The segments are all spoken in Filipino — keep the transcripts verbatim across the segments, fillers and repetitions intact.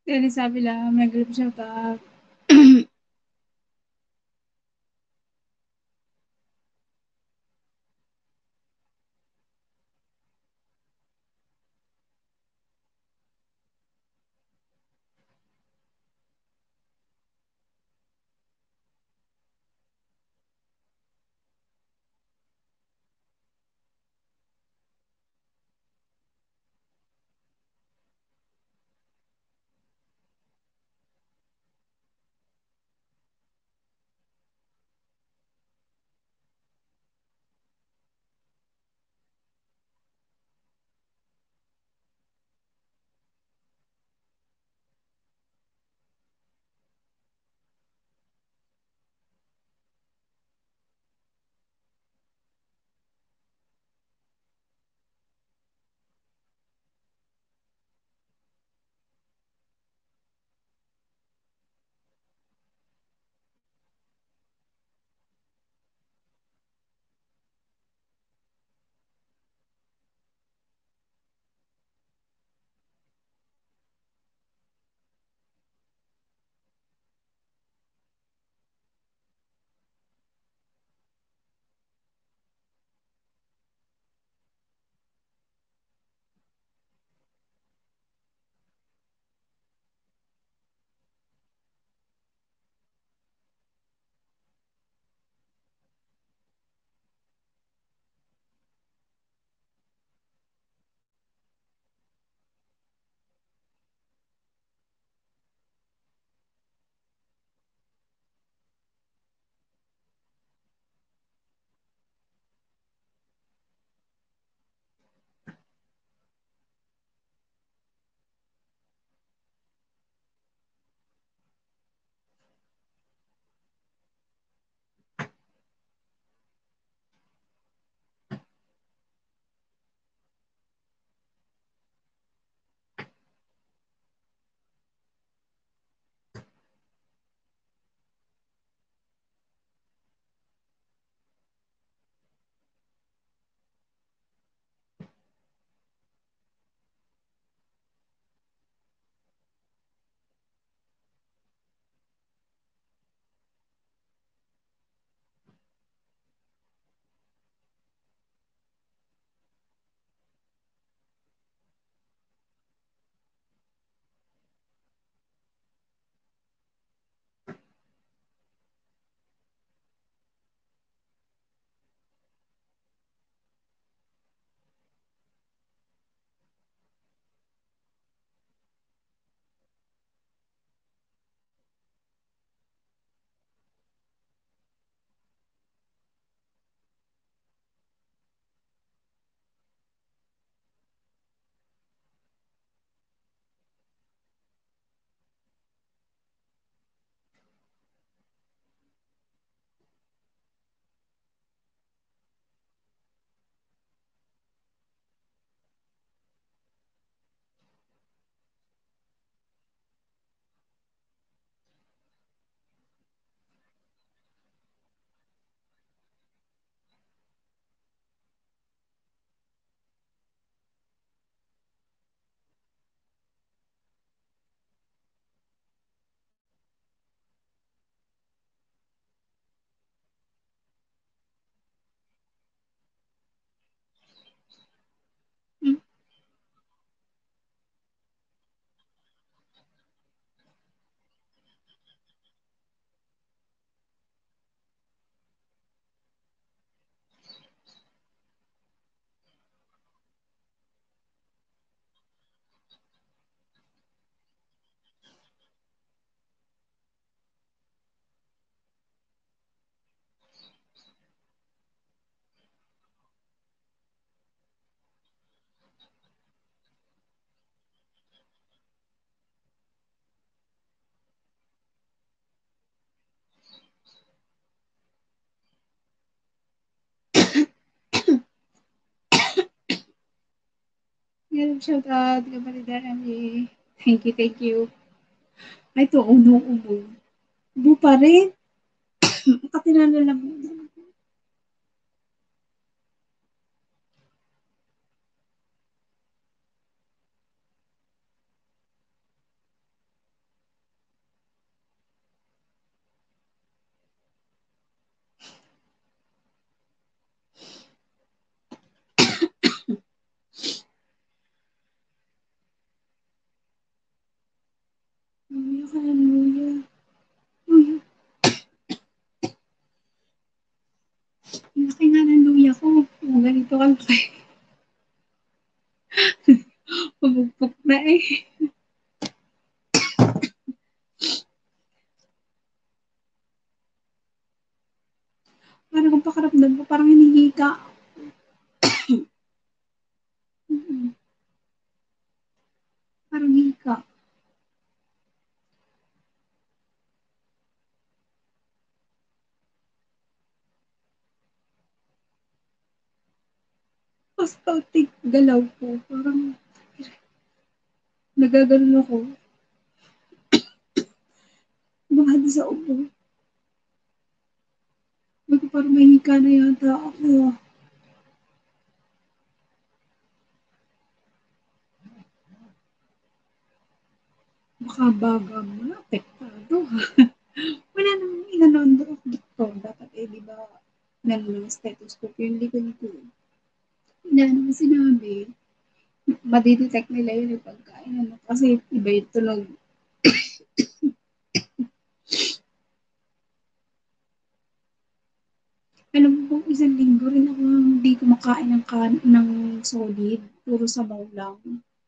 Jadi sabi lang, nag-group shout out. Hmm. Nag-group shout out, kapatid Emily. Thank you, thank you. Ay, to, uno, ubo. Ubo pa rin. Katinala lang muna. Luya ka ng luya. Luya. Ang laki nga ng luya ko. Kung ganito kalaki. Pabugpok na eh. Parang ang pakaramdam ko, parang hinihika. Mm, parang hika. Tapos kaunting galaw ko, parang nagaganon ako. Baka di sa ubo. Bago parang mahika na yata ako. Baka baga mo na, apektado ha. Wala namang inanondo ako doktor. Dapat eh, di ba, meron ng stethoscope yung likod ko. Wala naman sinabi. Madidetect nila yun yung pagkain. Ano, kasi iba yung tunog. Alam mo kung isang linggo rin ako hindi kumakain ng, kan ng solid. Puro sabaw lang.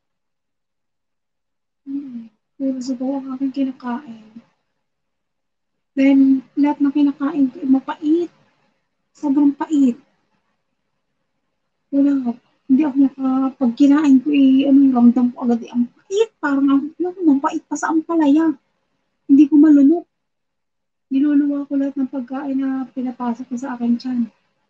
Hmm. Puro sabaw ang aking kinakain. Then, lahat ng kinakain ko, eh, mapait. Sobrang pait. Wala ako. Hindi ako naka, pag kinain ko eh, ano, ramdam ko agad eh, ang pait. Parang, ano, mapait pa sa ampalaya. Hindi ko malunok. Niluluwa ko lahat ng pagkain na pinapasok ko sa akin tiyan.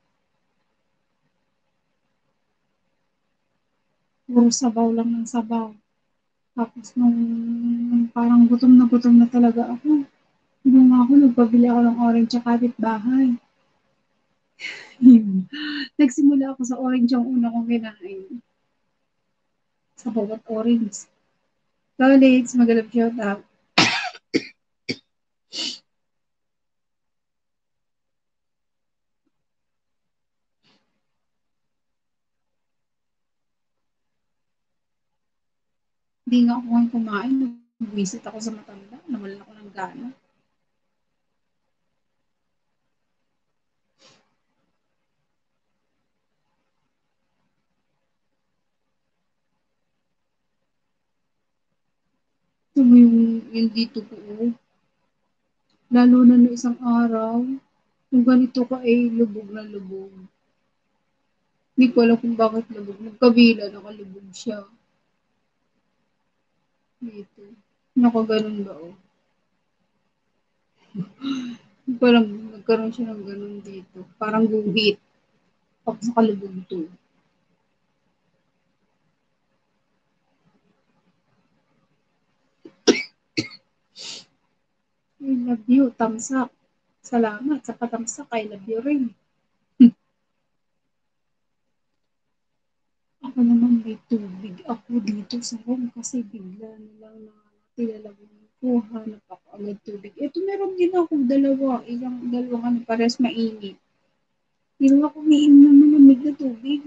Puro sabaw lang ng sabaw. Tapos nung, nung parang gutom na gutom na talaga ako. Hindi nga ako, nagpabili ako ng orange sa kapitbahay. Nagsimula ako sa orange ang una kong kinain. Sa bawat orange. College, magalap shout out. Hindi nga ako ngayon kumain. Nag-visit ako sa matanda. Nawalan ako ng gana. Ito mo yung, yung dito ko. Oh. Lalo na no isang araw. Kung ganito ka ay lubog na lubog. Hindi ko alam kung bakit lubog. Magkabila, nakalubog siya. Dito. Nakaganon ba oh. Parang nagkaroon siya ng ganun dito. Parang guhit. Tapos nakalubog to. I love you, thumbs up. Salamat sa patamsak. I love you rin. Ako naman may tubig ako dito sa room kasi bigla na lang na tilalagyan ko. Hanap ako agad tubig. Ito meron din ako dalawa. Ilang dalawang ano pares mainit. Hindi ako umiinom ng malamig na tubig.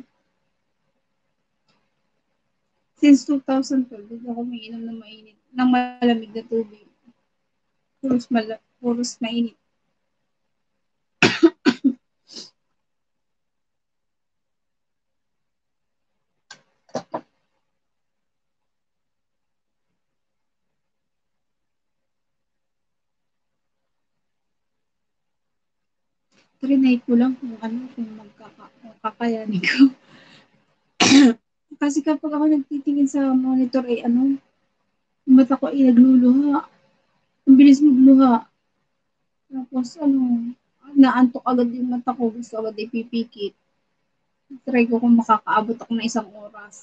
Since two thousand twelve, hindi ako umiinom ng mainit, ng malamig na tubig. Puros, mala, puros mainit. Trinay ko lang kung ano, kung magkaka, kung kakayanin ko. Kasi kapag ako nagtitingin sa monitor ay ano, yung mata ko ay nagluluha. Ang bilis magluha. Tapos ano, naantok agad yung mata ko. Gusto agad ipipikit. Try ko kung makakaabot ako ng isang oras.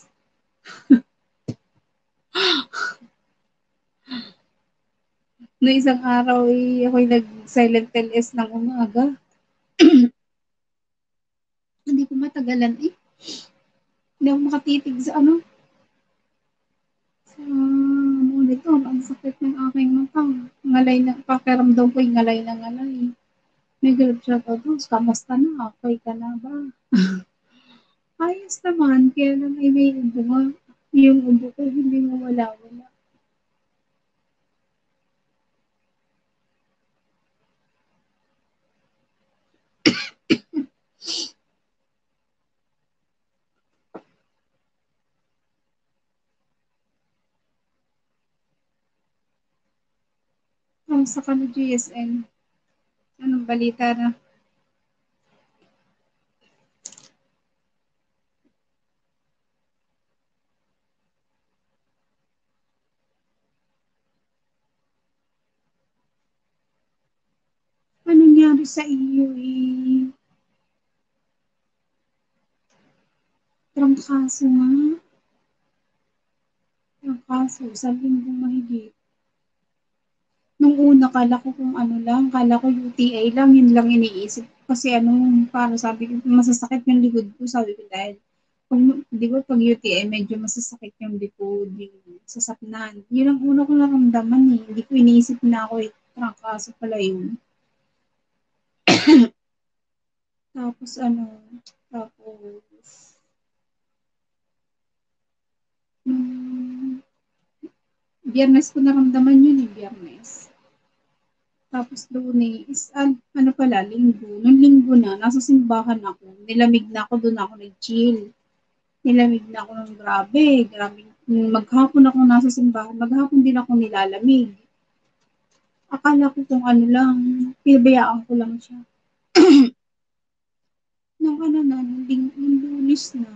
No isang araw ay ako'y nag-silent L S ng umaga. Hindi ko matagalan eh. Hindi ako makatitig sa ano, sa monitor. Ang sakit ng aking mata. Ngalay na, pakiramdam ko yung ngalay na ngalay. May galap siya to, kamusta na? Okay ka na ba? Ayos naman, kaya lang ay may ubo nga. Yung ubo ko hindi mawala-wala. Kamusta ka na, G S N? Anong balita na? Anong nangyari sa iyo eh? Trangkaso nga. Trangkaso, sa linggong mahigit. Nung una, kala ko kung ano lang, kala ko U T I lang, yun lang iniisip. Kasi ano, para sabi ko, masasakit yung likod ko, sabi ko dahil, kung, di ba pag U T I, medyo masasakit yung likod, yung sasapnan. Yun ang una ko naramdaman eh. Hindi ko iniisip na ako eh, trangkaso pala yun. Tapos ano, tapos, nung Biyernes ko naramdaman yun eh, Biyernes. Tapos Lunes, an, ano pala, Linggo. Nung Linggo na, nasa simbahan ako. Nilamig na ako, doon ako nag-chill. Nilamig na ako ng grabe, grabe. Maghapon ako nasa simbahan, maghapon din ako nilalamig. Akala ko kung ano lang, pinabayaan ko lang siya. Nung ano na, nung, ling, nung Lunes na,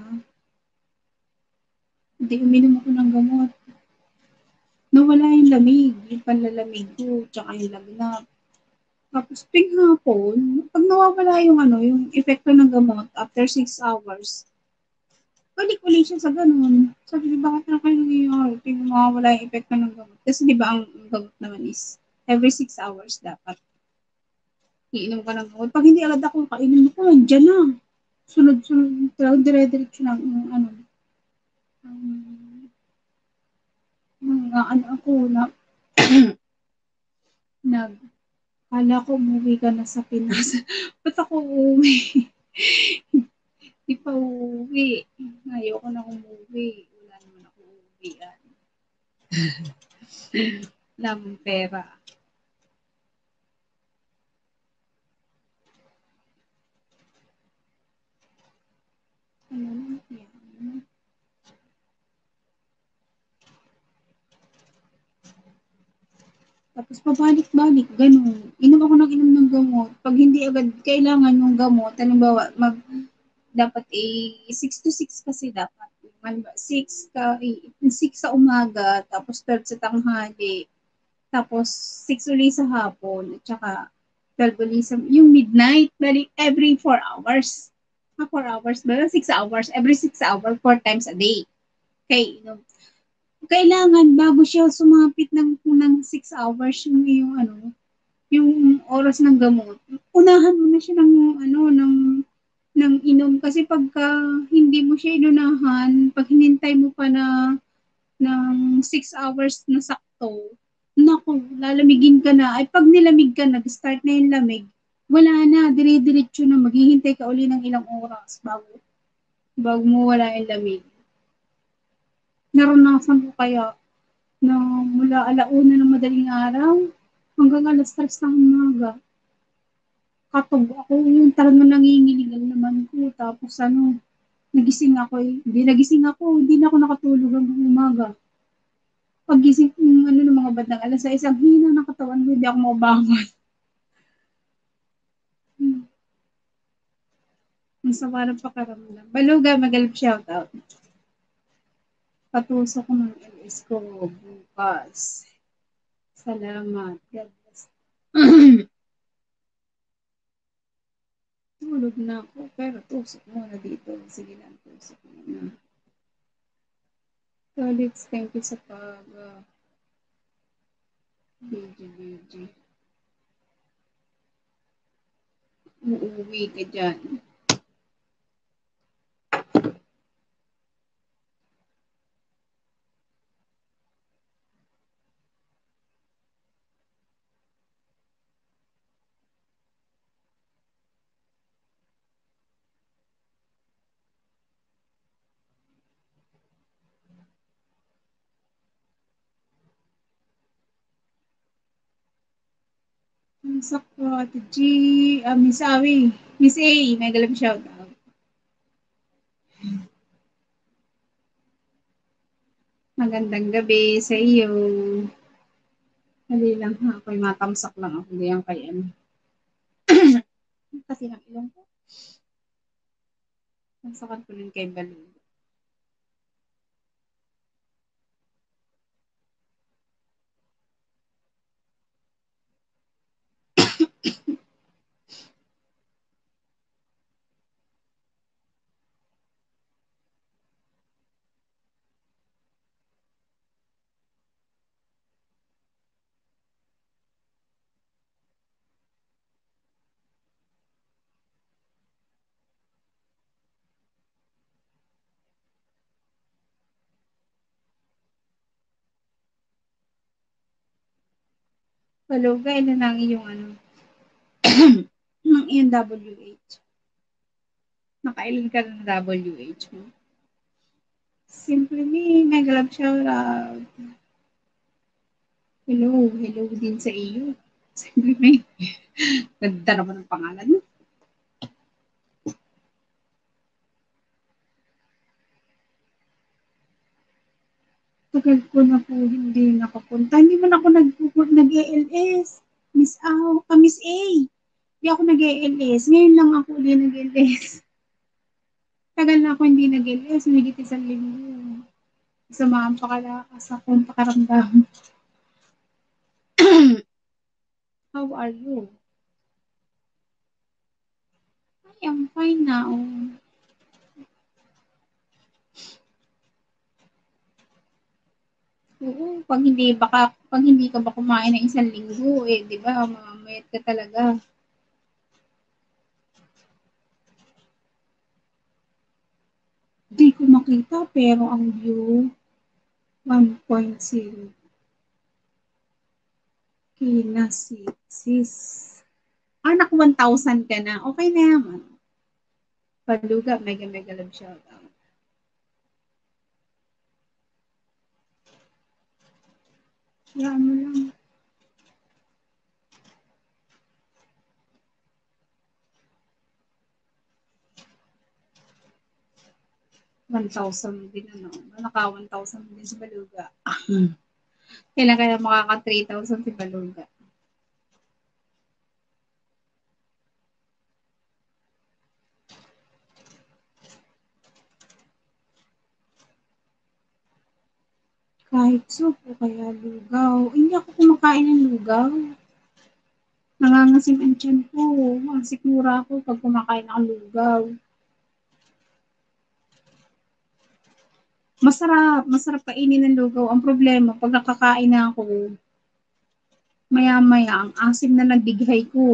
hindi uminom ako ng gamot. Nawala yung lamig, yung panlalamig ko, tsaka yung lagnat. Tapos ping hapon, pag nawawala yung ano, yung epekto ng gamot after six hours, balik ulit siya sa ganun. Sabi ko, bakit na kayo nangyayari? Tingnan mawawala yung epekto ng gamot. Kasi di ba ang gamot naman is every six hours dapat iinom ka ng gamot. Pag hindi agad ako kainom ko, andyan na. Sunod-sunod, talagang dire-diretso ng um, ano, um, mga ano ako na nag kala ko umuwi ka na sa Pinas. Ba't ako uuwi? Di pa uuwi. Ayoko na umuwi. Wala naman ako uuwi. Wala mong pera. Ano yan? Tapos pabalik-balik, ganun. Inom ako ng inom ng gamot. Pag hindi agad kailangan yung gamot, halimbawa, mag, dapat eh, six to six kasi dapat. six ka, six sa umaga, tapos twelve sa tanghali, tapos six uli sa hapon, at saka twelve uli sa, yung midnight, balik every four hours. Ah, four hours ba? six hours. Every six hours, four times a day. Okay, inom kailangan bago siya sumapit ng ng six hours yung, yung ano, yung oras ng gamot. Unahan mo na siya ng ano ng ng inom kasi pagka hindi mo siya inunahan, pag hinintay mo pa na ng six hours na sakto, naku, lalamigin ka na. Ay pag nilamig ka, nag-start na yung lamig, wala na, dire-diretso na, maghihintay ka uli ng ilang oras bago bago mo wala yung lamig. Naranasan ko kaya na mula alauna ng madaling araw hanggang alas tres ng umaga. Katog ako, yung talagang nanginginig ang naman ko. Tapos ano, nagising ako eh. Hindi nagising ako, hindi na ako nakatulog hanggang umaga. Paggising ko yung ano ng mga bandang alas sais, ang hina ng katawan ko, hindi ako mabangon. Hmm. Ang sama ng pakaramdam. Baluga, magalap shoutout. Patusok ko ng L S ko bukas. Salamat. God bless. Tulog na ako, pero tusok muna dito. Sige lang, tusok muna. Solits, thank you sa pag uh, B G B G. Uuwi ka dyan. Ang sakto, Ate G, uh, Miss Awi, Miss A, may galang shout out. Magandang gabi sa iyo. Dali lang ha, ako'y matamsak lang ako diyan kay ano. Kasi ng ilong ko. Tamsakan ko din kay Balong. Baluga, ilan lang iyong ano, ng iyong W H. Nakailan ka ng W H mo? Simply me, mega love shout out. Hello, hello din sa iyo. Simply me. Ganda naman ang pangalan mo. Tagal ko na po hindi nakapunta. Hindi man ako nag-A L S. Miss A, ah, Miss A. Hindi ako nag-A L S. Ngayon lang ako ulit nag-A L S. Tagal na ako hindi nag-A L S. May isang linggo. Samahan pa kalakas akong pakaramdam. How are you? I am fine now. Oo, pag hindi baka pag hindi ka ba kumain ng isang linggo, eh, 'di ba, mamamayat ka talaga. Di ko makita pero ang view one point zero kinasiksis. Ah, naka one thousand ka na. Okay na yaman. Paluga, mega mega love shout out. Yan mo lang. one thousand din ano. Naka one thousand din si Baluga. Kailan kaya makaka three thousand si Baluga? Kahit soup o kaya lugaw. Hindi ako kumakain ng lugaw. Nangangasim ang tiyan ko. Ang sikmura ako pag kumakain ng lugaw. Masarap. Masarap kainin ng lugaw. Ang problema, pag nakakain na ako, maya-maya, ang asim na nagdighay ko.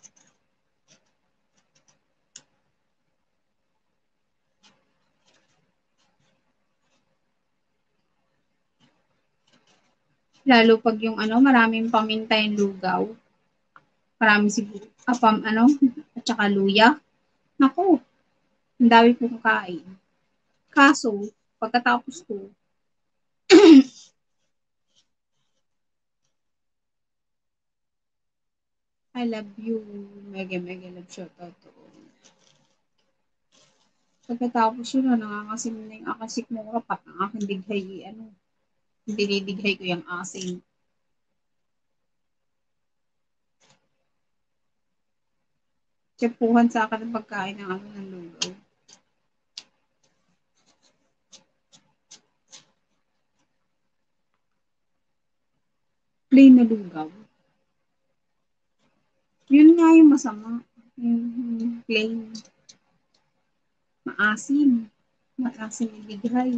Lalo pag yung ano, maraming paminta yung lugaw. Maraming siguro, apam, ano, at saka luya. Naku, ang dami kong kain. Kaso, pagkatapos ko, I love you. Mega, mega love shout out to all. Pagkatapos yun, na nangangasim na yung akasik mo kapat ang aking dighay, ano, dinidighay ko yung asim. Tsepuhan sa akin ng pagkain ng ano ng lugaw. Plain na lugaw. Yun nga yung masama. Yung plain. Maasim. Maasim yung dighay.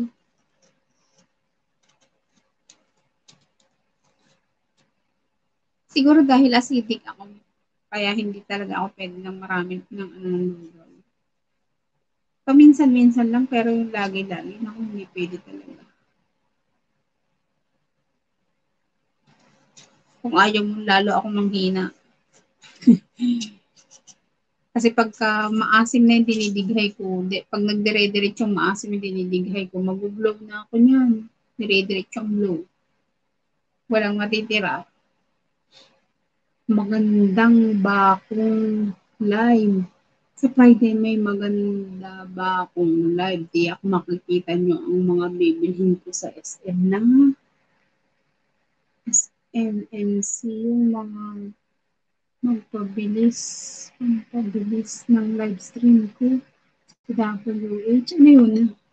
Siguro dahil acidic ako. Kaya hindi talaga ako pwede ng marami ng ano ng lugaw. Paminsan-minsan lang pero yung lagi-lagi na hindi pwede talaga. Kung ayaw mo lalo ako manghina. Kasi pagka maasim na yung dinidighay ko, di, pag nagdire-diretso yung maasim yung dinidighay ko, mag-blow na ako niyan. Dire-diretso yung blow. Walang matitira. Magandang bakong live. Sa Friday may maganda bakong live. Tiyak makikita nyo ang mga bibilhin ko sa S M na. M M C, yung mga magpabilis, magpabilis ng live stream ko. Sa W H, ano yun?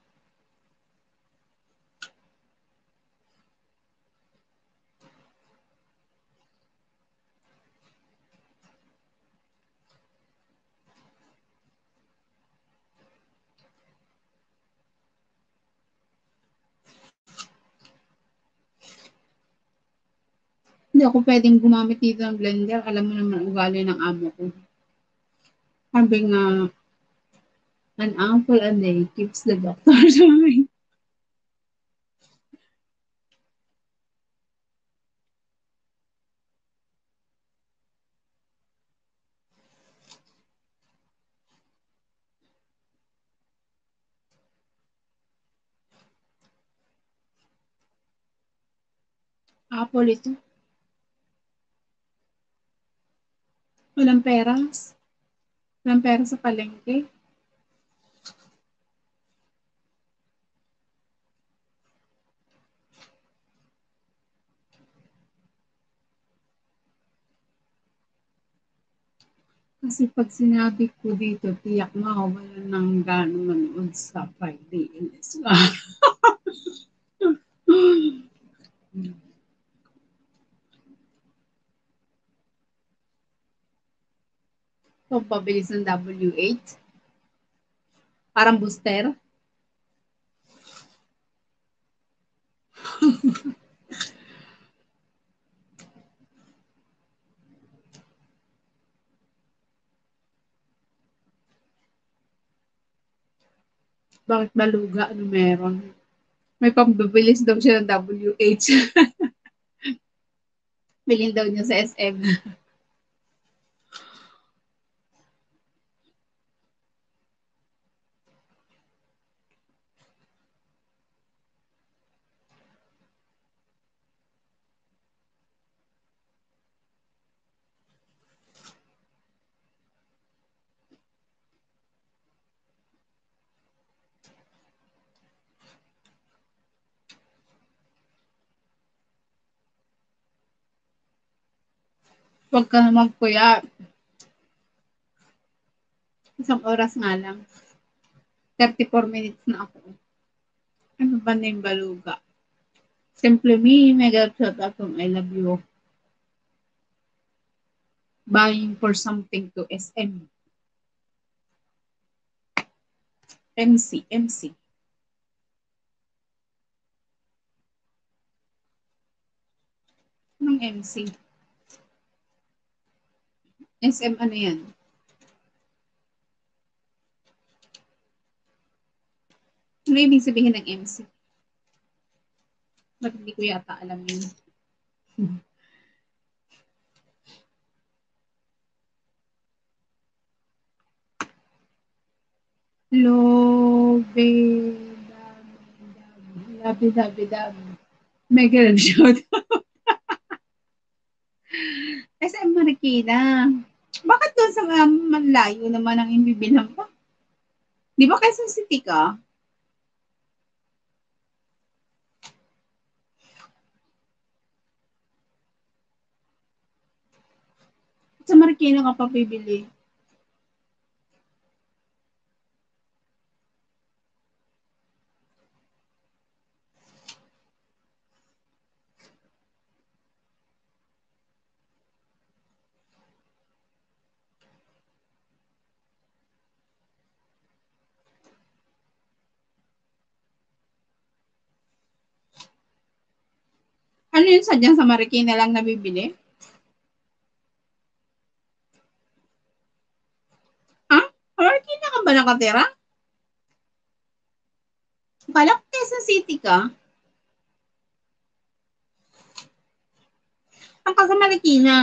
Hindi ako pwedeng gumamit dito ng blender. Alam mo naman ugali ng amo ko. Sabi nga, an apple a day keeps the doctor away. Apple ito. Walang peras. Walang pera sa palengke. Kasi pag sinabi ko dito, tiyak makawalan ng gano'n manood sa five D N S. Pagpabilis ng W H. Parang booster. Bakit baluga? Ano meron? May pambabilis daw siya ng W H. Bilhin daw niya sa S M. Huwag ka naman kuya. Isang oras nga lang. thirty-four minutes na ako. Ano ba na yung baluga? Simply me, mega shout out from I love you. Buying for something to S M. M C, M C. Anong M C? S M ano yan? Ano ibig sabihin ng M C? Ba't hindi ko yata alam yun? Lobe, dabi, dabi, dabi. Mega shout out. S M Marikina. Bakit doon sa um, malayo naman ang imbibilang pa? Di ba Quezon City ka? Sa Marikina ka pa bibili. Ano yun, sadyang sa Marikina lang nabibili? Ha? Sa Marikina ka ba nakatira? Akala ko Quezon City ka. Saan ka sa Marikina?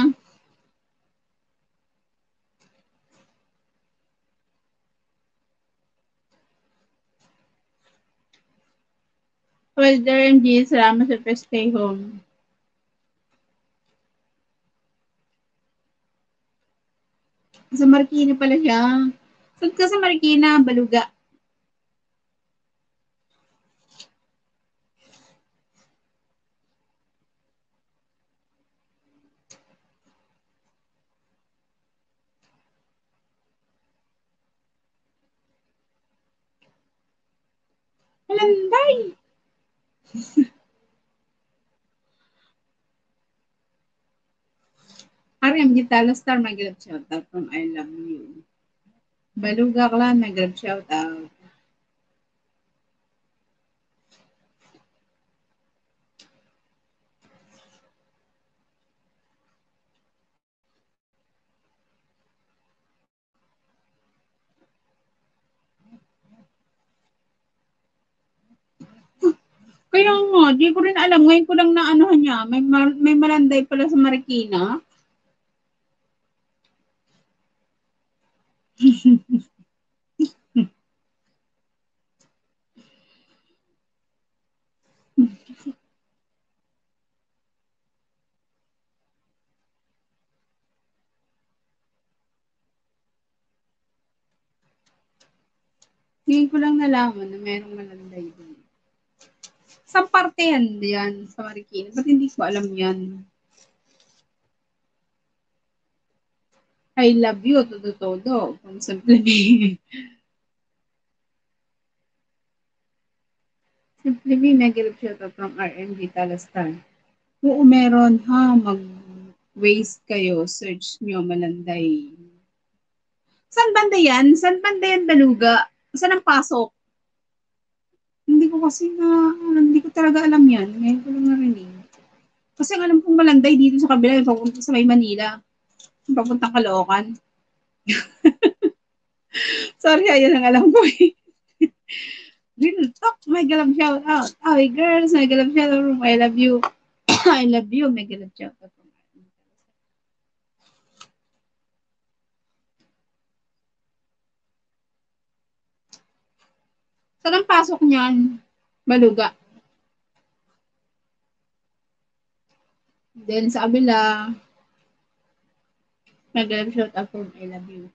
Well, there, M G, salamat sa first stay home. Sa Marikina pala siya. Saan ka sa Marikina, Baluga? Malanday! R M G Talastar, my grab shout out from I love you. Baluga Clan, my grab shout out. Kaya nga, di ko rin alam. Ngayon ko lang na ano niya, may, mar- may malanday pala sa Marikina. Ngayon ko lang nalaman na merong malanday doon. Sa parte yan, yan sa Marikina. Ba't hindi ko alam yan? I love you, todo-todo. Kung simple me. Simply me, mega shout out from R M G Talastan. Oo, meron ha. Mag-waste kayo. Search nyo, malanday. San banda yan? San banda yan, Baluga? Saan ang pasok? Hindi ko kasi na, hindi ko talaga alam yan. Ngayon ko lang narinig. Kasi ang alam kong malanday dito sa kabila, yung papunta sa may Manila. Yung papuntang Caloocan. Sorry, ayun ang alam ko eh. Real talk, my galap shout out. Ay, girls, my galap shout out. I love you. I love you, my galap shout out. Saan ang pasok niyan? Baluga. Then sa kabila, my galap shout out from I love you.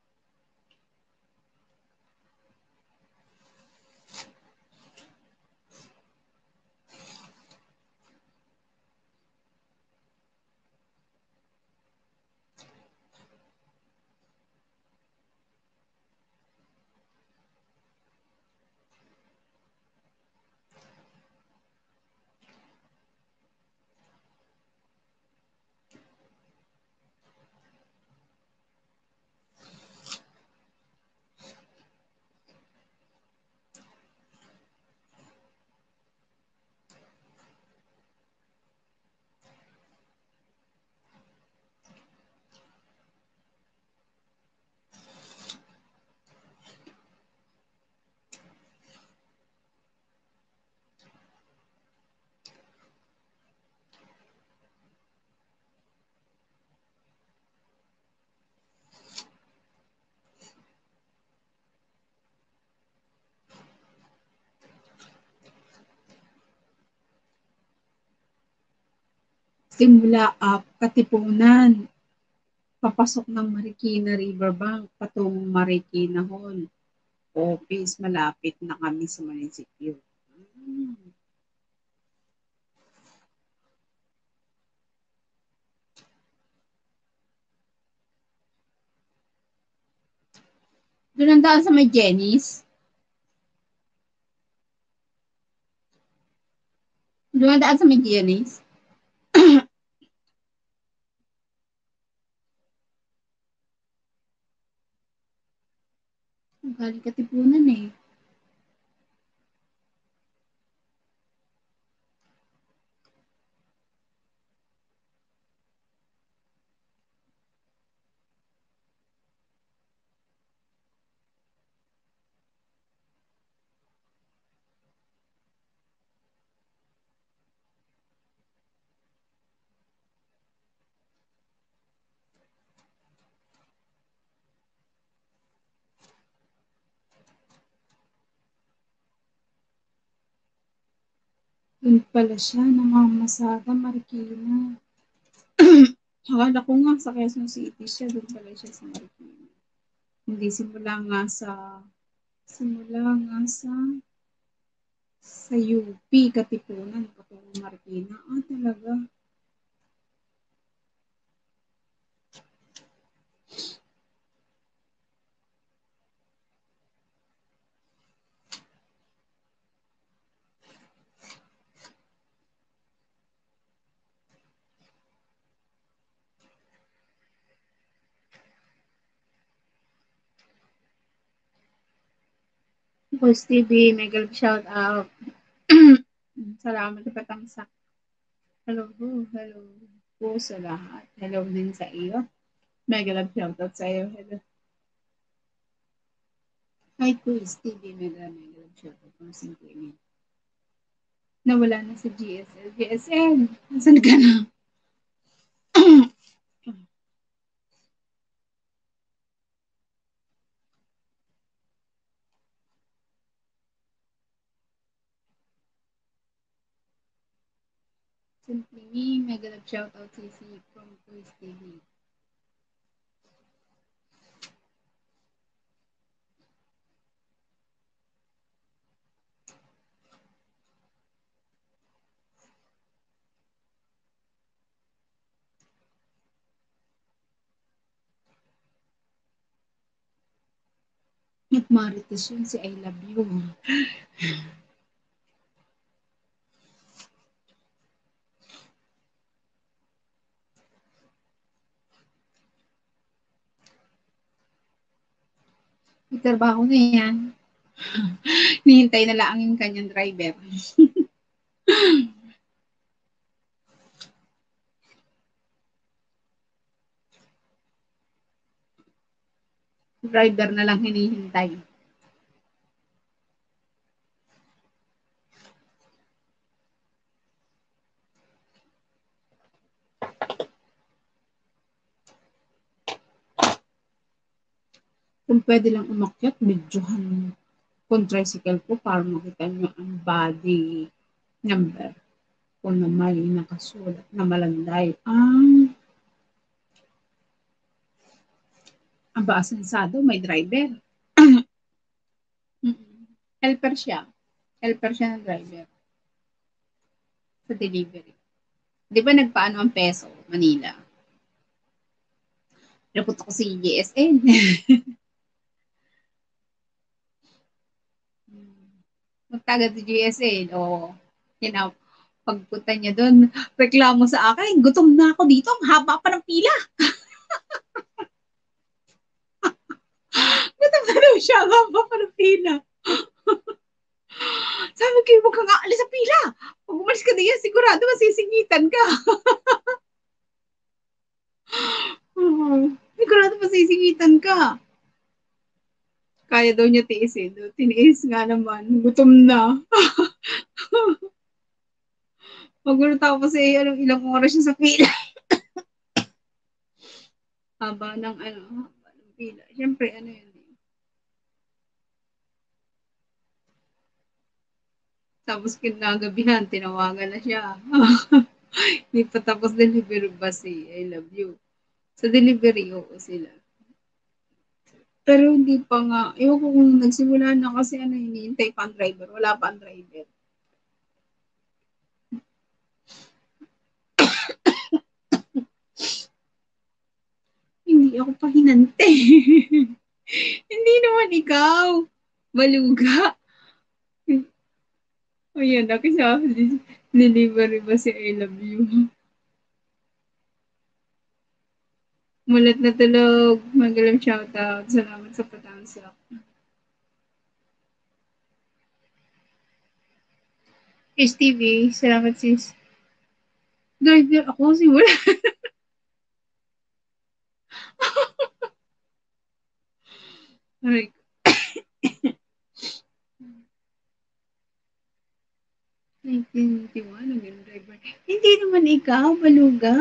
Simula up, Katipunan. Papasok ng Marikina Riverbank, patong Marikina Hall. Office, malapit na kami sa munisipyo. Hmm. Doon ang daan sa may Jenny's. Doon ang daan sa may Jenny's. Galing Katipunan eh. Doon pala siya, namamasada, Marikina. Akala ko nga sa Quezon City siya, doon pala siya sa Marikina. Hindi, simula nga sa, simula nga sa, sa U P, Katipunan, patungong Marikina. Ah, talaga. Boss T V, mega shout out. Salamat sa patangsak. Hello po, hello po sa lahat. Hello din sa iyo. Mega love shout out sa iyo. Hello. Hi, Quiz T V, mega mega love shout out from Saint Clement. Nawala na sa G S L. G S L, nasan ka na? Simply me, mega love shout out C C from Quiz T V. At Marites yun si I love you. May trabaho na yan. Nihintay na lang yung kanyang driver. Driver na lang hinihintay. Kung pwede lang umakyat, medyohan kung tricycle ko para makita nyo ang body number kung na may nakasulat na malanday. Ang ang baasensado, may driver. Helper siya. Helper siya ng driver. Sa delivery. Di ba nagpaano ang peso, Manila? Napot ko si G S N. Magtaga si G S N. O, yun know, pagpunta niya doon, reklamo sa akin, gutom na ako dito, ang haba pa ng pila. Gutom na daw siya, ang haba pa ng pila. Sabi ko, huwag kang aalis sa pila. Pag umalis ka diyan, sigurado masisingitan ka. Sigurado masisingitan ka. Kaya daw niya tiisin. Tiniis nga naman. Gutom na. Magulo tapos eh, anong ilang oras siya sa pila. Haba ng ano, haba ng pila. Siyempre, ano yun. Tapos kinagabihan, tinawagan na siya. Hindi pa tapos delivery ba si I love you. Sa delivery, oo sila. Pero hindi pa nga. Ewan ko kung nagsimula na kasi ano, hinihintay pa ang driver. Wala pa ang driver. Hindi ako pa hinante. Hindi naman ikaw. Maluga. Ayan, nakisabi. Delivery ba si I love you? Mulat na tulog. Magalang shoutout. Salamat sa patansak. S T V, salamat sis. Driver ako, simula. Aray ko. nineteen ninety-one, ang driver. Hindi naman ikaw, baluga.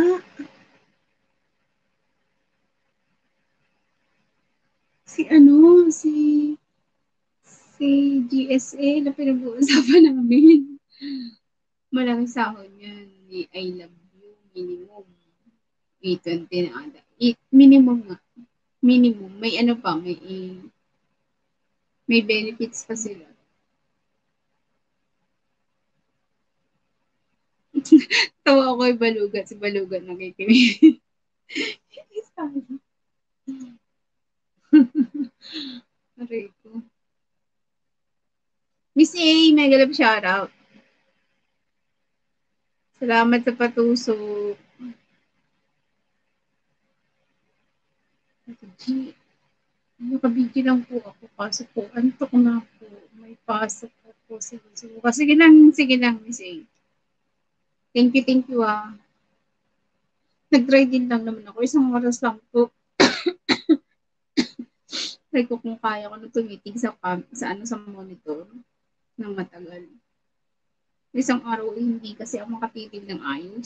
Si ano, si si G S A na pinag-uusapan namin. Malaki sahod yan. I love you, minimum. eight twenty na ata. Minimum nga. Minimum. May ano pa, may may benefits pa sila. Tawa ko yung balugat. Si balugat nakikinig. Aray ko. Miss A, mega love shoutout. Salamat sa patusok. G, nakabigil lang po ako kasi po, antok na po. May Ipasok ako. Sige, sige. Sige lang, sige lang, Miss A. Thank you, thank you ah. Nag-try din lang naman ako. Isang oras lang po. Try ko kung kaya ko na tumitig sa, sa ano sa monitor ng matagal. Isang araw eh, hindi kasi ako makatitig ng ayos.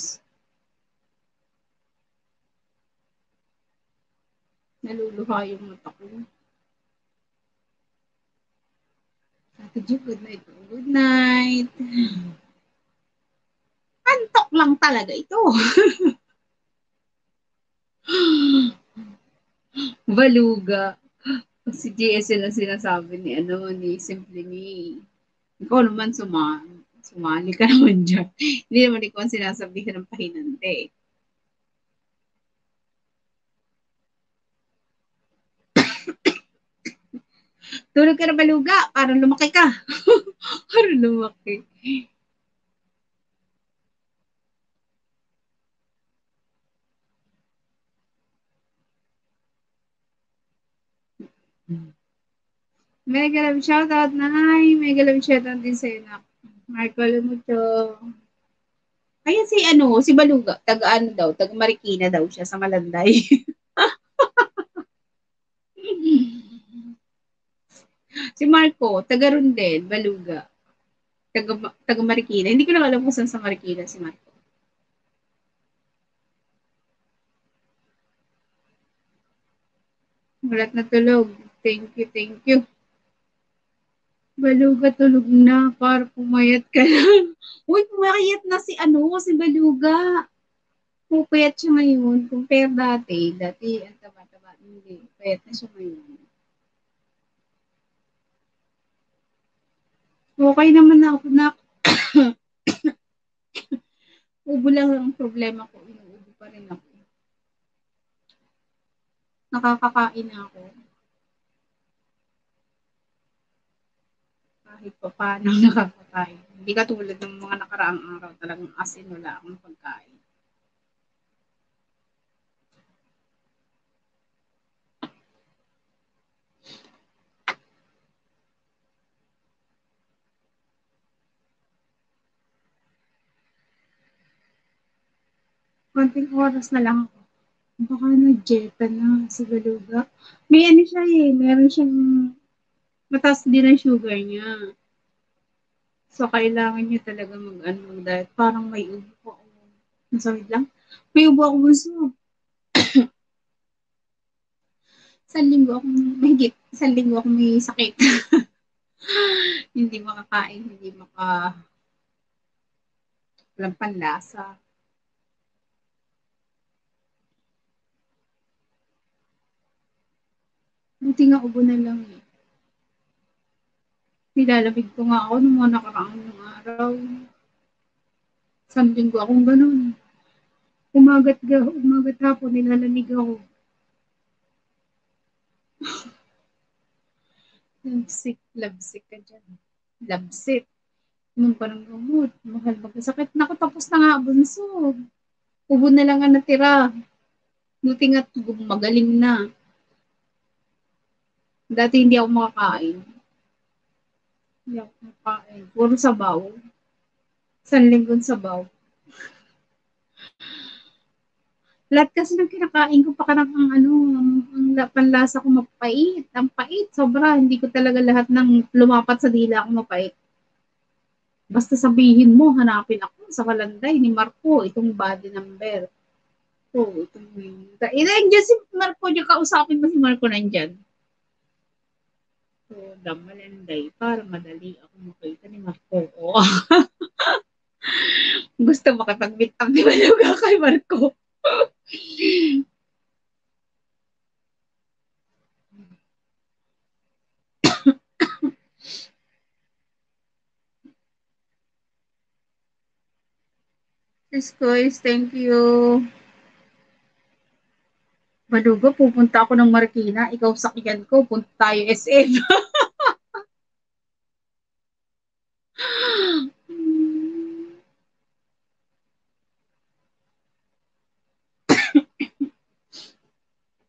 Naluluha yung mata ko. Ate Ju, good night. Good night. Antok lang talaga ito. Baluga. Si J S L ang sinasabi ni ano ni Simple ni. Ikaw naman sumali. Sumali ka naman dyan. Hindi naman ikaw ang sinasabihan ng pahinante. Tulog ka na baluga, para lumaki ka. Para lumaki. Mega love shoutout na hi. Mega love shoutout din sa'yo na. Marco Lumucho. Kaya si ano, si Baluga, taga ano daw, taga Marikina daw siya sa Malanday. Si Marco, taga ron din, Baluga. Taga, taga Marikina. Hindi ko lang alam kung saan sa Marikina si Marco. Mulat na tulog. Thank you, thank you. Baluga tulog na para pumayat ka lang. Uy, pumayat na si ano, si Baluga. Pupayat siya ngayon. Compare dati. Dati, ang taba-taba. Hindi. Payat na siya ngayon. Okay naman na ako na. Ubo lang ang problema ko. Inuubo pa rin ako. Nakakakain na ako. Kahit pa paano nakakakain. Hindi katulad ng mga nakaraang araw talagang asin wala akong pagkain. Konting oras na lang ako. Baka na-jeta na si Baluga. May ano siya eh. Meron siyang mataas din ang sugar niya. So, kailangan niya talaga mag-ano mag-diet. Parang may ubo ko. Masawid lang. May ubo ako gusto. Isang linggo ako, mahigit, isang linggo ako may sakit. Hindi makakain, hindi maka, walang panlasa. Buti nga ubo na lang eh. Nilalamig ko nga ako nung mga nakaraang ng araw. Isang linggo akong ganun. Umagat, umagat hapon, nilalamig ako. Labsik, labsik ka dyan. Labsik. Nung parang gamot. Mahal magkasakit na ako. Tapos na nga, bunso. Ubo na lang ang natira. Buti nga magaling na. Dati hindi ako makakain. Hindi ako makakain. Puro sabaw. Isang linggong sabaw. Lahat kasi ng kinakain ko pa karang ang ano, ang, ang panlasa ko mapait. Ang pait, sobra. Hindi ko talaga lahat ng lumapat sa dila ko mapait. Basta sabihin mo, hanapin ako sa kalanday ni Marco, itong body number. So, itong eh, nandiyan si Marco, yung kausapin mo si Marco nandyan. So, damalanday, para madali ako makita ni Marco. Oh. Gusto makipag-meet up ni Maluga kay Marco. Yes, guys, thank you. Maluga, pupunta ako ng Marikina. Ikaw sakyan ko, punta tayo S M.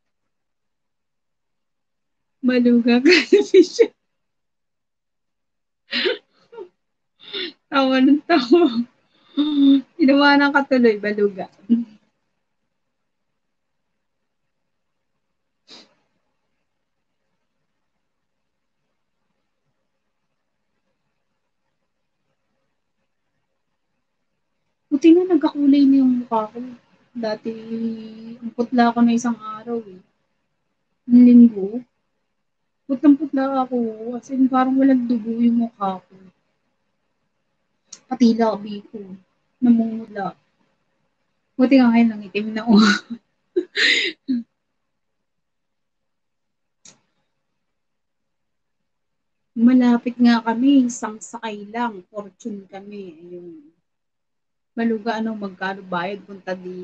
Maluga ka na fish. Tawa ng tawa. Inuwanan ka tuloy, baluga. Buti na nagkakulay na yung mukha ko. Dati, ang putla ako na isang araw eh. Ang linggo. Putlang-putla ako. As in, parang walang dugo yung mukha ko. Pati labi ko. Namumula. Buti nga ngayon nangitim na ako. Malapit nga kami. Isang sakay lang. Fortune kami. Ayun. Maluga ano, magkano bayad punta di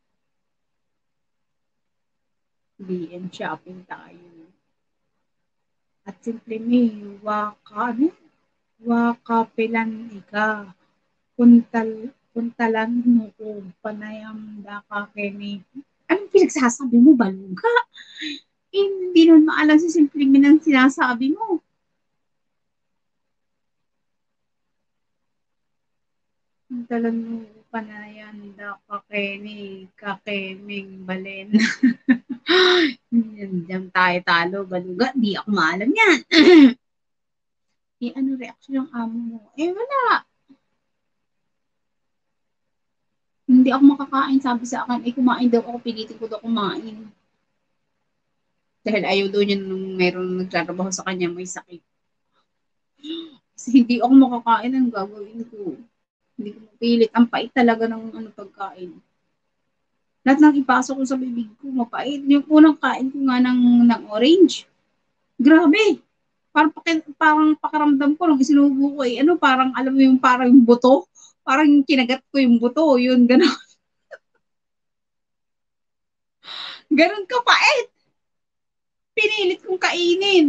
B and shopping tayo. At simple me, waka, ano? Wakapelan ika. Puntal, puntalan mo ko. Panayam da ka kemi. Anong pinagsasabi mo, baluga? Eh, hindi naman maalam si simple me ng sinasabi mo. Puntalan mo ko. Panayam da ka kemi. Kakeming balen. Diyan tayo talo, baluga. Di ako maalam yan. Eh, ano reaction ng amo mo? Eh, wala. Hindi ako makakain, sabi sa akin. Eh, kumain daw ako, pilitin ko daw kumain. Dahil ayaw daw niya nung meron nagtatrabaho sa kanya, may sakit. Kasi hindi ako makakain, ang gagawin ko. Hindi ko mapilit. Ang pait talaga ng ano, pagkain. Lahat ng ipasok ko sa bibig ko, mapait. Yung unang kain ko nga ng, ng orange. Grabe. Parang, parang pakiramdam ko, nung isinubo ko, eh, ano, parang, alam mo yung parang yung buto. Parang kinagat ko yung buto. Yun, gano'n. Ganon ka pait. Pinilit kong kainin.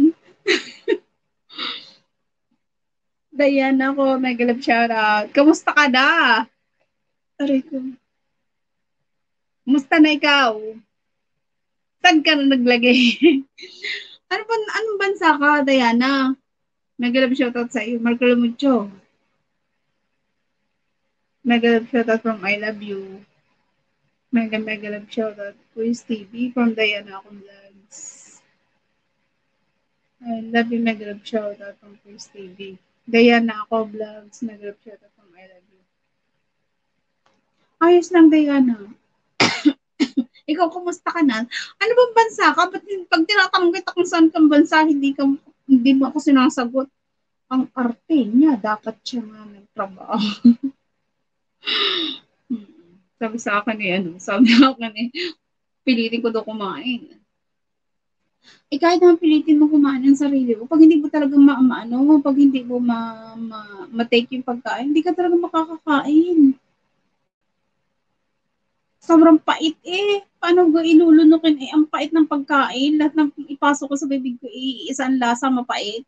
Diana ko, mega love shoutout. Kamusta ka na? Aray ko. Kamusta na ikaw? Saan ka na naglagay? ano ba, anong bansa ka, Diana? Mega love shoutout sa iyo. Marco Lamucho. Mega love shoutout from I Love You. Mega mega love shoutout. Quiz T V from Diana akong vlogs. I love you, mega love shoutout from Quiz T V. Diana ako vlogs. Mega love shoutout from I Love You. Ayos lang, Diana. Ikaw, kumusta ka na? Ano bang bansa ka? Ba't pag tinatanong kita kung saan kang bansa, hindi, ka, hindi mo ako sinasagot? Ang arte niya, dapat siya nga nagtrabaho. Sabi sa akin eh, ano, sabi sa akin eh, pilitin ko daw kumain. Eh, kahit naman pilitin mo kumain ng sarili mo, pag hindi mo talaga ma, ma ano, pag hindi mo ma, ma, ma-take yung pagkain, hindi ka talaga makakakain. Sobrang pait eh. Paano ko ilulunukin eh? Ang pait ng pagkain. Lahat ng ipasok ko sa bibig ko, eh, isang lasa mapait.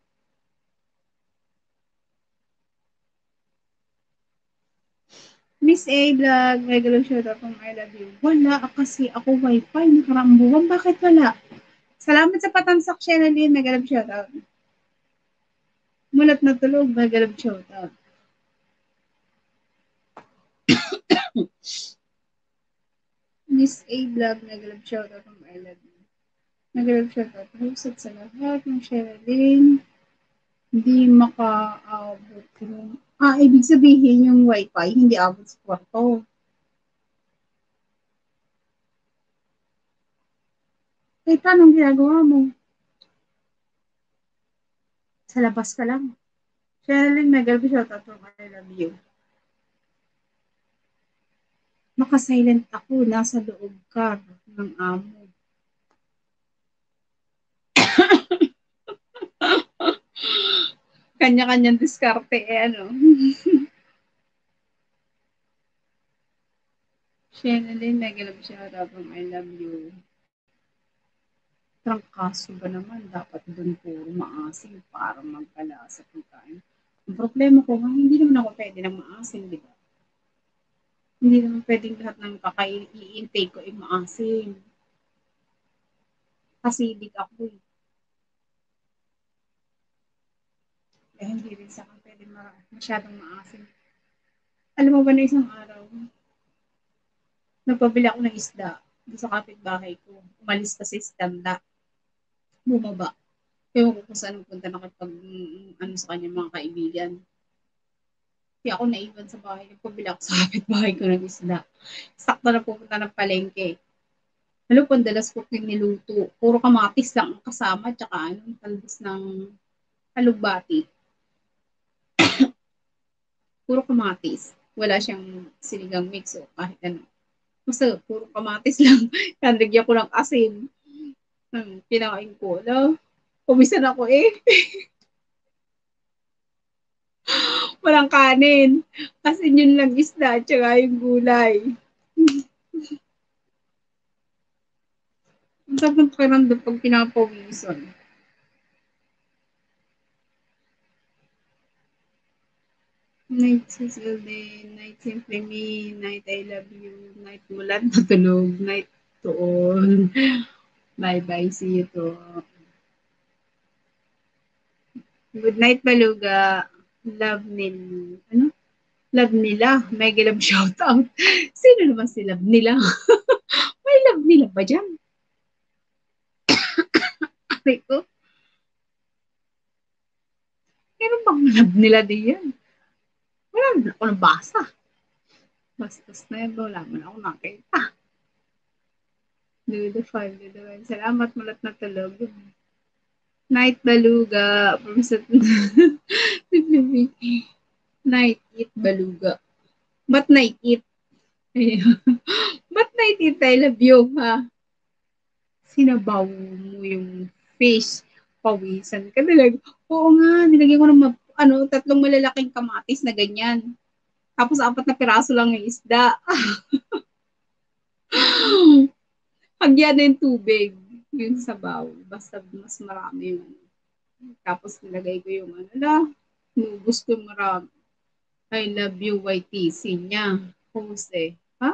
Miss A Vlog, regular shout out from I Love You. Wala kasi ako wifi nakaraang buwan. Bakit wala? Salamat sa patamsak, Sherilyn. Mega love shout out. Mulat na tulog. Mega love shout out. Miss A Vlog, mega love shout out from I Love You. Mega love shout out. Husat sa lahat ng Sherilyn. Hindi makaabot yung... Ah, ibig sabihin yung wifi, hindi abot sa kwarto. Eh, paano ginagawa mo? Sa labas ka lang. Sherilyn, mega love shout out from I Love You. Naka-silent ako, nasa loob ka ng amo. Kanya-kanyang diskarte eh, ano. Sherilyn, mega love shout out from I Love You. Trangkaso ba naman, dapat doon puro maasim para magpalasa pagkain. Ang problema ko, hindi naman ako pwede ng maasim, di ba? Hindi naman pwedeng lahat ng kakain i-intake ko ay maasim. Acidic ako eh. Eh, hindi rin sa akin pwede masyadong maasim. Alam mo ba na isang araw, nagpabili ako ng isda doon sa kapitbahay ko. Umalis kasi si Tanda, bumaba. Ewan ko kung saan punta nakipag, mm, ano sa kanya mga kaibigan. Kaya ako naiwan sa bahay, nagpabili ako sa kapitbahay ko ng isda. Sakto na pupunta ng palengke. Ano, pandalas ko yung niluto. Puro kamatis lang ang kasama, tsaka ano, talbos ng alugbati. Puro kamatis. Wala siyang sinigang mix o kahit ano. Basta puro kamatis lang. Nandagyan ko ng asin. Hmm, kinain ko. No? Pumisan ako eh. Walang kanin. Kasi yun lang isda, tsaka yung gulay. Ang sarap ng pakiramdam pag pinapawisan. Night Sisilde, night Simply Me, night I Love You, night Mulat Matulog, night to all. Bye-bye, see you to. Good night, Baluga. Love nil, ano? Love nila. Mega love shoutout. Sino naman si love nila? May love nila ba dyan? Aray ko. Meron bang love nila diyan? Wala na ako nabasa. Bastos na yun. Wala mo na ako nakita. Dudo five, dudo five. Salamat mulat na tulog. Night Baluga. Night Eat Baluga. Ba't night eat? Ba't night eat? I love you, ha? Sinabaw mo yung fish. Pawisan ka talaga. Oo nga, nilagyan ko ng ano, tatlong malalaking kamatis na ganyan. Tapos apat na piraso lang yung isda. Hagyan na yung tubig. Yung sabaw. Basta mas marami yung tapos nilagay ko yung ano na, nubos ko yung marami. I love you, Y T C niya. Jose. Ha?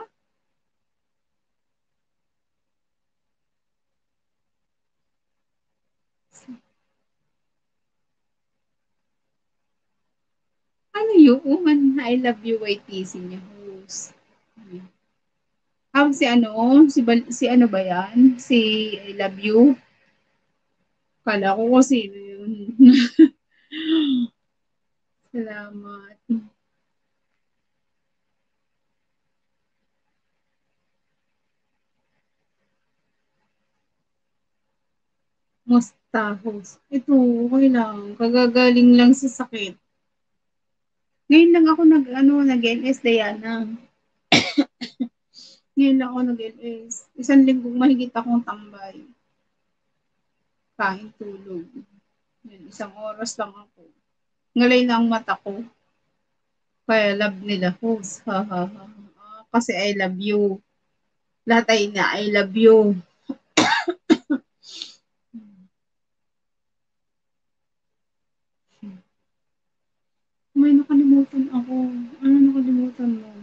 Ano yun? I love you, Y T C niya. Jose. Ah, si ano? Si, Bal- si ano ba yan? Si I love you? Kala ko kung sino yun. Salamat. Mustahos. Ito, okay lang. Kagagaling lang sa sakit. Ngayon lang ako nag, ano, nag-L S, Diana. Ngayon lang ako nag-L S. Isang linggong mahigit akong tambay. Kain tulog. Yun, isang oras lang ako. Ngalay na ang mata ko. Kaya love nila. Host. Ha, ha, ha. Ah, kasi I love you. Lahat ay na I love you. May nakalimutan ako. Ano nakalimutan mo?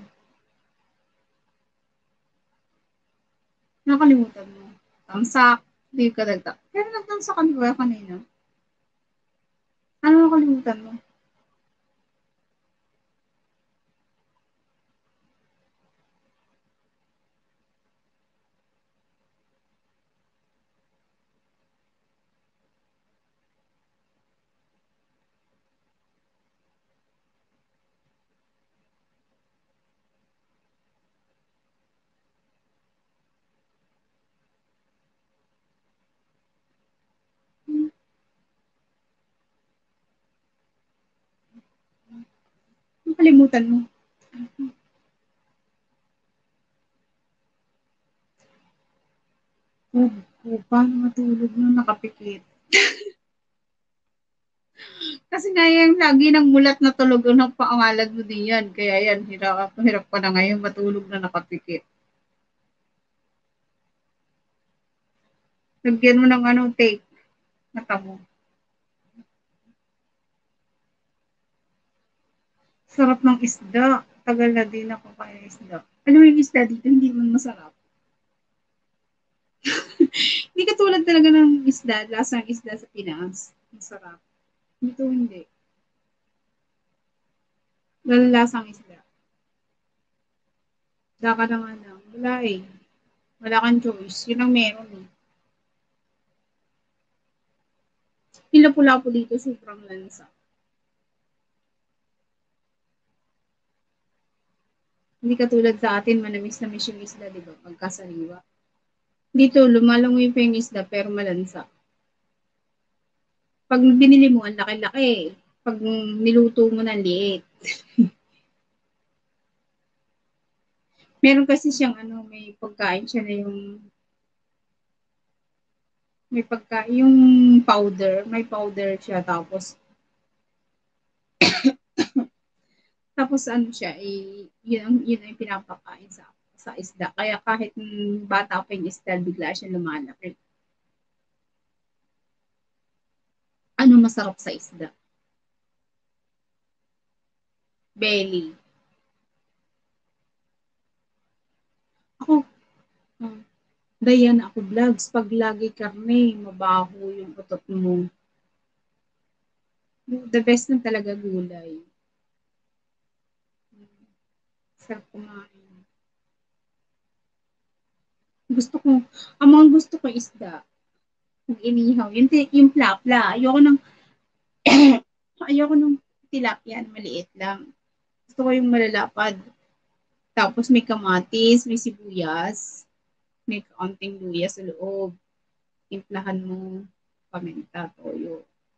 Nakalimutan mo. Tamsak. Hindi ka dagdag. Pero nagtamsak ka ba kanina? Ano nakalimutan mo? Nakalimutan mo. Oh, oh, paano matulog na nakapikit? Kasi nga yan, lagi ng mulat na tulog ang pangalan mo din yan. Kaya yan, hirap, hirap ka na ngayon matulog na nakapikit. Lagyan mo ng ano, take. Mata mo. Sarap ng isda. Tagal na din ako kaya isda. Alam mo yung isda dito, hindi man masarap. Hindi katulad talaga ng isda, lasang isda sa Pinas. Masarap. Dito hindi. Lasang isda. Isda ka na nga lang. Wala eh. Wala kang choice. Yun ang meron eh. Yung lapu-lapu dito, sobrang lansa. Hindi katulad sa atin, manamis-namis yung isda, di ba? Pagkasariwa. Dito, lumalangoy pa yung isda, pero malansa. Pag binili mo, ang laki-laki. Pag niluto mo na, liit. Meron kasi siyang ano, may pagkain siya na yung may pagka yung powder, may powder siya tapos tapos ano siya, eh, yun ang yun ang pinapakain sa sa isda. Kaya kahit mm, bata pa yung isda, bigla siya lumalaki. Ano masarap sa isda? Belly. Ako, uh, Dayan ako vlogs. Pag lagi karne, mabaho yung utot mo. The best na talaga gulay. Sarap kumain. Gusto ko, ang mga gusto ko isda, kung inihaw, yung, yung plapla. Ayoko ng, ayoko ng tilapia na maliit lang. Gusto ko yung malalapad. Tapos may kamatis, may sibuyas, may kaunting luya sa loob. Timplahan mo, paminta, toyo.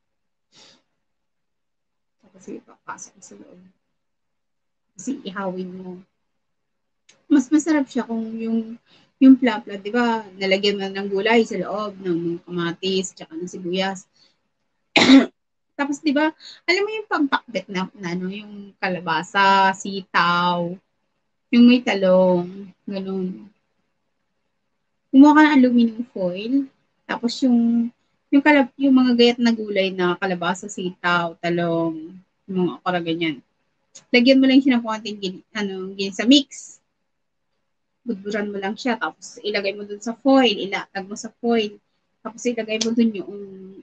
Tapos ipapasok sa loob. Kasi ihawin mo. Mas masarap siya kung yung yung plapla, di ba, nalagyan mo ng gulay sa loob, ng kamatis, tsaka ng sibuyas. Tapos, di ba, alam mo yung pampakbet na, na ano, yung kalabasa, sitaw, yung may talong, ganun. Kumuha ka ng aluminum foil, tapos yung yung, kalab, yung mga gayat na gulay na kalabasa, sitaw, talong, yung mga okra, ganyan. Lagyan mo lang siya ng konting ano, gin sa mix. Budburan mo lang siya, tapos ilagay mo dun sa foil, ilatag mo sa foil, tapos ilagay mo dun yung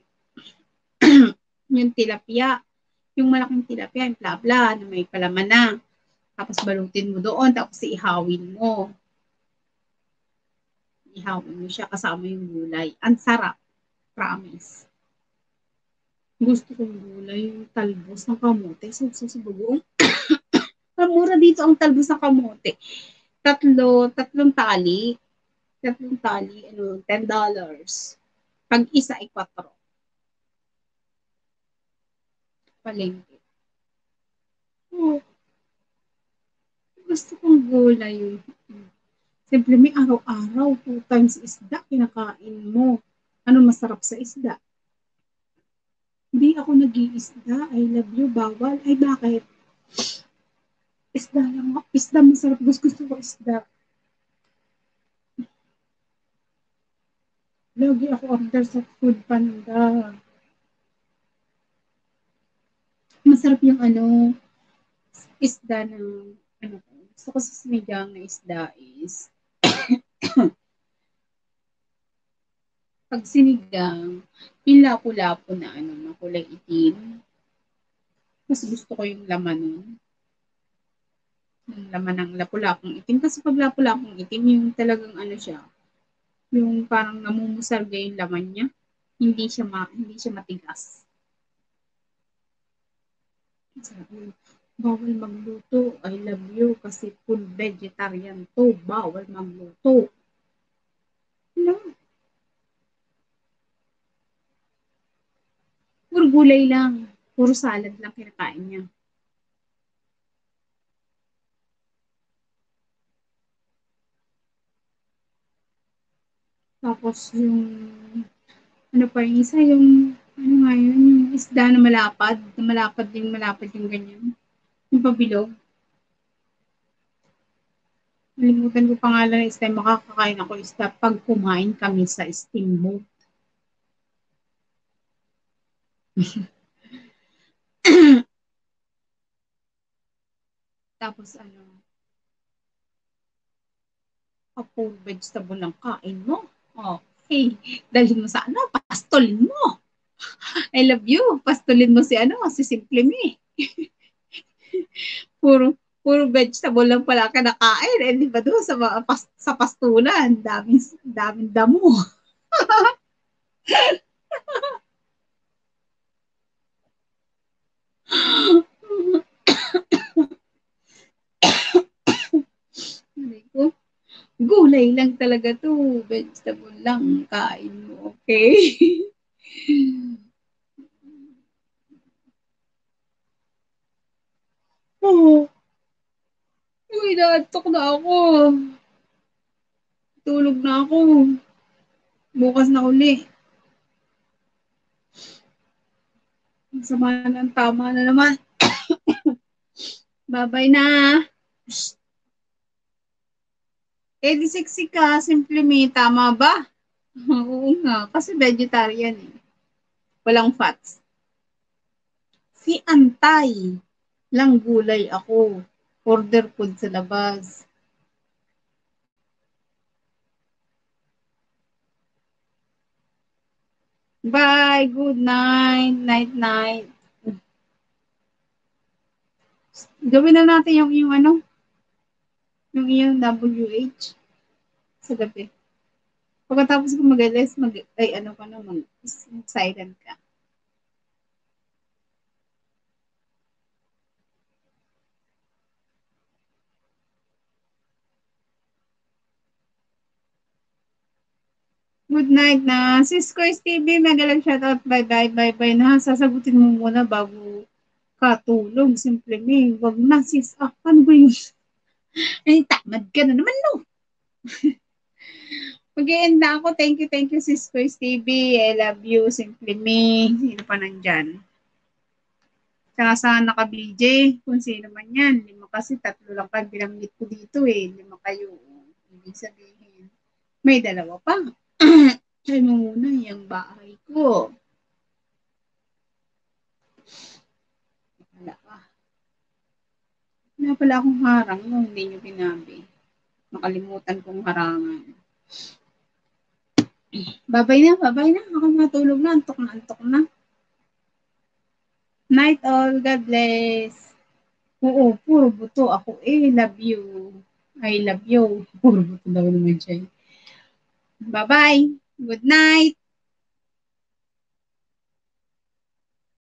yung tilapia, yung malaking tilapia, yung blabla, na may palaman na. Tapos balutin mo doon, tapos ihawin mo. Ihawin mo siya kasama yung gulay. Ang sarap, promise. Gusto kong gulay, yung talbos ng kamote. So, so, sa bagoong. Mura dito ang talbos ng kamote. Tatlo, tatlong tali. Tatlong tali, ano, ten dollars. Pag isa ay kwatro. Palengke. Oh, gusto kong gulay yung siyempre may araw-araw, two times isda, kinakain mo. Ano masarap sa isda? Hindi ako nag-iisda. I love you, bawal. Ay, bakit? Isda lang ako. Isda masarap. Gusto, gusto ko isda. Lagi ako order sa food panda. Masarap yung ano, isda ng, ano, gusto ko sa sinigang na isda is, pag sinigang, yung lapo-lapo na ano, na kulay itim, mas gusto ko yung laman nun. Yung laman ng lapu-lapong itim. Kasi pag lapu-lapong itim, yung talagang ano siya, yung parang namumusarga yung laman niya. Hindi siya, ma, hindi siya matigas. Sabi, bawal magluto. I love you kasi full vegetarian to. Bawal magluto. No. Puro gulay lang. Puro salad lang kinakain niya. Tapos yung ano pa yung isa, yung ano nga yun, yung isda na malapad, na malapad yung malapad yung ganyan. Yung pabilog. Nalimutan ko pangalan ng isda, makakakain ako isda pag kumain kami sa steamboat. Tapos ano, a vegetable ng kain mo. Okay. Dalhin mo sa ano, pastolin mo. I love you. Pastolin mo si ano, si Simple Me. puro, Puro vegetable lang pala kinakain. Eh, di ba doon sa, pas, sa pastulan, daming, daming damo. Gulay lang talaga to. Vegetable lang kain mo. Okay? Oo. Uy, naantok na ako. Tulog na ako. Bukas na uli. Sama ng tama na naman. Babay na. Eh, di sexy ka. Simple me. Tama ba? Oo nga. Kasi vegetarian eh. Walang fats. Si Antay. Lang gulay ako. Order food sa labas. Bye. Good night. Night, night. Gawin na natin yung, yung ano, yung yung W H sa gabi. Pagkatapos ko mag-alis, mag, ay ano ka na, mag-silent ka. Good night na. Sis Kois T V, magalang shoutout. Bye-bye, bye-bye na. Sasagutin mo muna bago katulog. Simple me. Wag na sis. Ah, ano ba yun? Ay, tamad ka na naman, no? Mag-i-end na ako. Thank you, thank you, sis Kois T V. I love you. Simple me. Sino pa nandyan? Tsaka sa naka-B J, kung sino man yan. Lima kasi, tatlo lang pa binanggit ko dito eh. Lima kayo. Ibig sabihin, may dalawa pa. Try mo muna yung bahay ko. Wala ka. Wala pala akong harang no, hindi nyo pinabi. Nakalimutan kong harangan. Babay na, babay na. Ako matulog na. Antok na, antok na. Night all. God bless. Oo, puro buto. Ako eh, love you. I love you. Puro buto daw naman siya. Bye-bye. Good night.